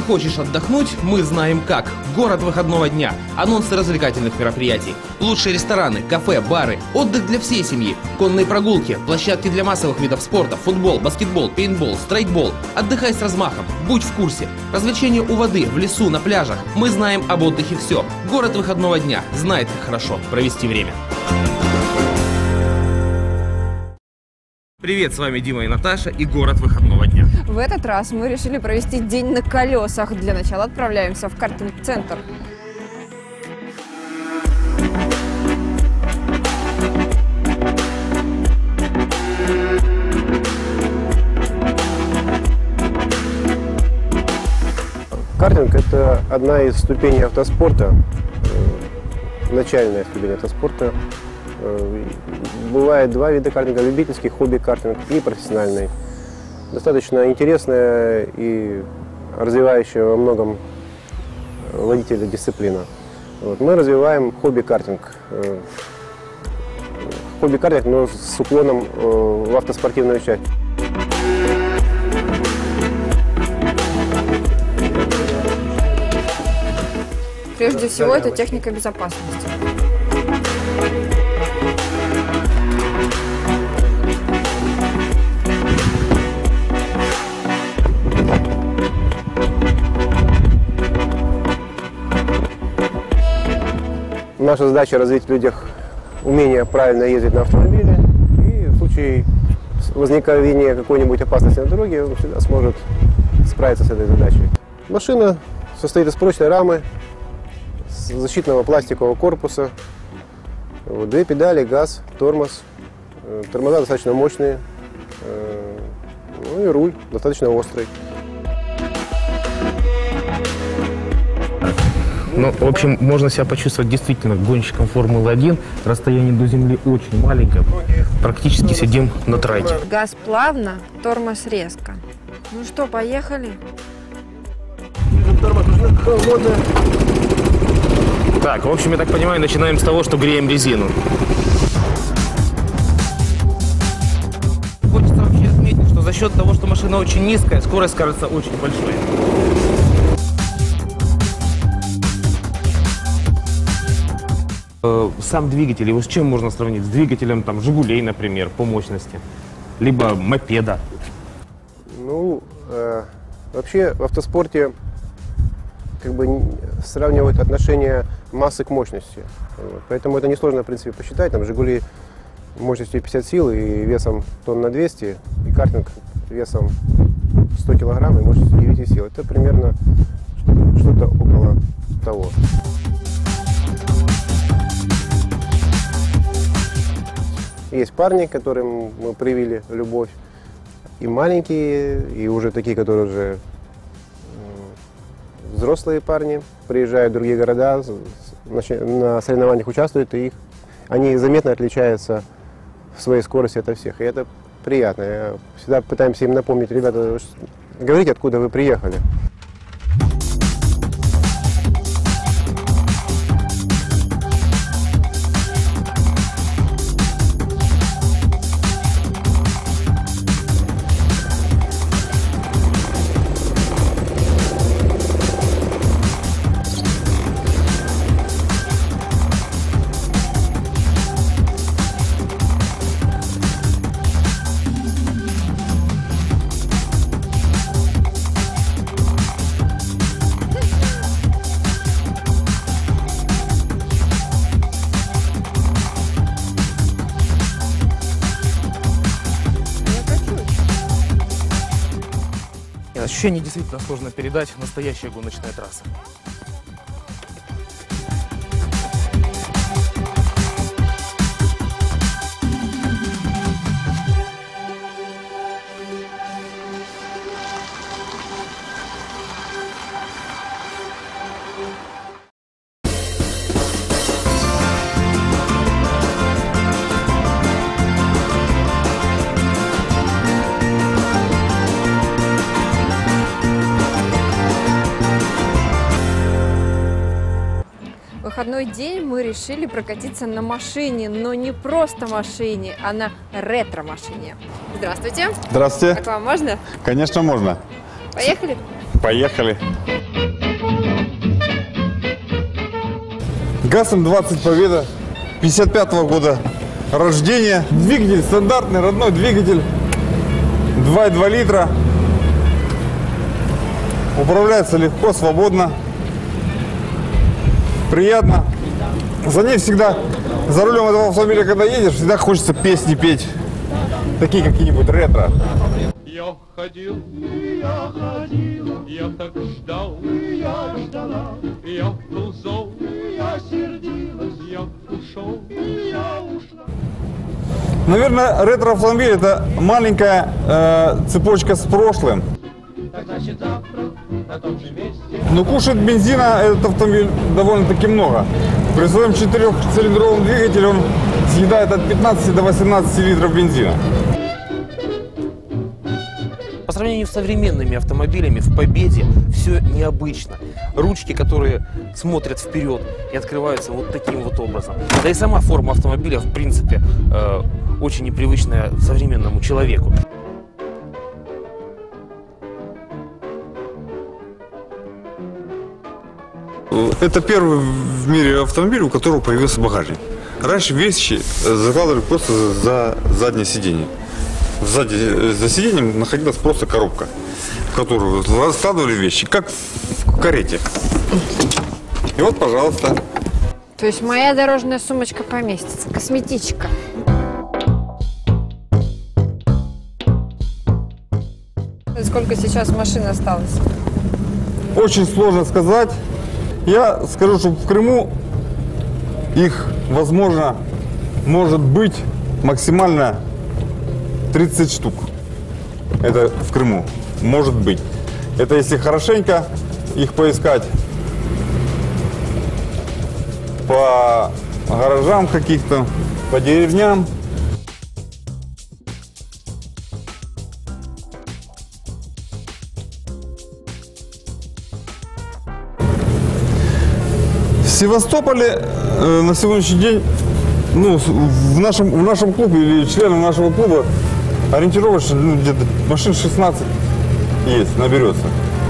Хочешь отдохнуть? Мы знаем как. Город выходного дня. Анонсы развлекательных мероприятий. Лучшие рестораны, кафе, бары. Отдых для всей семьи. Конные прогулки. Площадки для массовых видов спорта. Футбол, баскетбол, пейнтбол, стрейтбол. Отдыхай с размахом. Будь в курсе. Развлечения у воды, в лесу, на пляжах. Мы знаем об отдыхе все. Город выходного дня. Знает, как хорошо провести время. Привет, с вами Дима и Наташа и город выходного дня. В этот раз мы решили провести день на колесах. Для начала отправляемся в картинг-центр. Картинг – это одна из ступеней автоспорта, начальная ступень автоспорта. Бывает два вида картинга – любительский, хобби-картинг и профессиональный. Достаточно интересная и развивающая во многом водителя дисциплина. Мы развиваем хобби-картинг. Хобби-картинг, но с уклоном в автоспортивную часть. Прежде всего, это техника безопасности. Наша задача развить в людях умение правильно ездить на автомобиле, и в случае возникновения какой-нибудь опасности на дороге он всегда сможет справиться с этой задачей. Машина состоит из прочной рамы, защитного пластикового корпуса, две педали, газ, тормоз, тормоза достаточно мощные, ну и руль достаточно острый. Ну, в общем, можно себя почувствовать действительно гонщиком Формулы-1. Расстояние до земли очень маленькое. Практически сидим на траке. Газ плавно, тормоз резко. Ну что, поехали? Так, в общем, я так понимаю, начинаем с того, что греем резину. Хочется вообще отметить, что за счет того, что машина очень низкая, скорость кажется очень большой. Сам двигатель, его с чем можно сравнить? С двигателем там «Жигулей», например, по мощности, либо мопеда? Ну, вообще в автоспорте как бы сравнивают отношение массы к мощности. Поэтому это несложно, в принципе, посчитать. Там «Жигули» мощностью 50 сил и весом тонн на 200, и картинг весом 100 килограмм и мощностью 9 сил. Это примерно что-то около того. Есть парни, которым мы привили любовь, и маленькие, и уже такие, которые уже взрослые парни, приезжают в другие города, на соревнованиях участвуют, и они заметно отличаются в своей скорости от всех. И это приятно. Всегда пытаемся им напомнить: ребята, говорите, откуда вы приехали. Ощущение действительно сложно передать. Настоящая гоночная трасса. выходной день мы решили прокатиться на машине, но не просто машине, а на ретро-машине. Здравствуйте. Здравствуйте. А к вам можно? Конечно, можно. Поехали. Поехали. ГАЗ М20 Победа 55-го года рождения. Двигатель стандартный, родной двигатель. 2,2 литра. Управляется легко, свободно. Приятно. За ней всегда, за рулем этого автомобиля, когда едешь, всегда хочется песни петь. Такие какие-нибудь ретро. Я ходил, я так ждал, я ждала, я был зол, я сердилась, я ушел, я ушла. Наверное, ретро-автомобиль — это маленькая цепочка с прошлым. Значит, завтра на том же месте. Но кушает бензина этот автомобиль довольно-таки много. При своем 4-цилиндровом двигателе он съедает от 15 до 18 литров бензина. По сравнению с современными автомобилями в Победе все необычно. Ручки, которые смотрят вперед и открываются вот таким вот образом. Да и сама форма автомобиля, в принципе, очень непривычная современному человеку. Это первый в мире автомобиль, у которого появился багажник. Раньше вещи закладывали просто за заднее сиденье. Сзади за сиденьем находилась просто коробка, в которую складывали вещи, как в карете. И вот, пожалуйста. То есть моя дорожная сумочка поместится, косметичка. Сколько сейчас машин осталось? Очень сложно сказать. Я скажу, что в Крыму их, возможно, может быть максимально 30 штук. Это в Крыму. Может быть. Это если хорошенько их поискать по гаражам каких-то, по деревням. В Севастополе на сегодняшний день, ну, в нашем клубе или членам нашего клуба ориентировочно где-то машин 16 есть, наберется.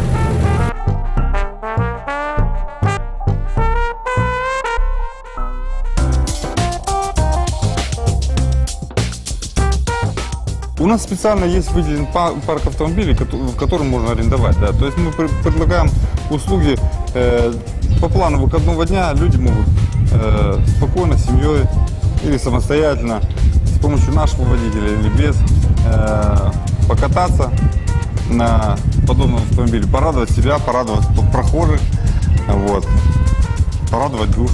У нас специально есть выделен парк автомобилей, в котором можно арендовать. Да. То есть мы предлагаем услуги по плану выходного дня. Люди могут спокойно, с семьей или самостоятельно, с помощью нашего водителя или без, покататься на подобном автомобиле, порадовать себя, порадовать прохожих, вот, порадовать душу.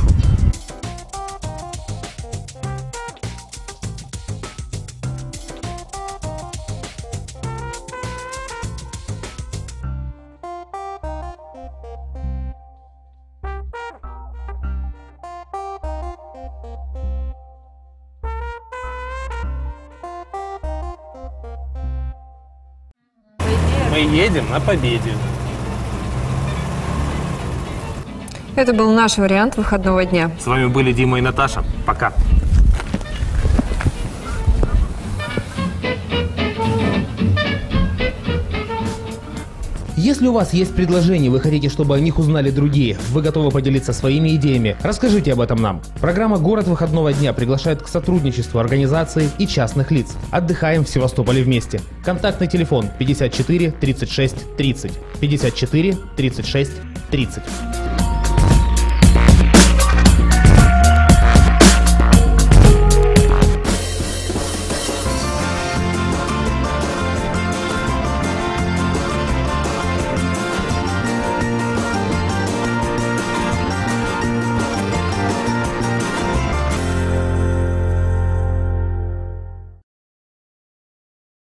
Мы едем на Победе. Это был наш вариант выходного дня. С вами были Дима и Наташа. Пока. Если у вас есть предложения, вы хотите, чтобы о них узнали другие, вы готовы поделиться своими идеями, расскажите об этом нам. Программа «Город выходного дня» приглашает к сотрудничеству организаций и частных лиц. Отдыхаем в Севастополе вместе. Контактный телефон 54 36 30. 54 36 30.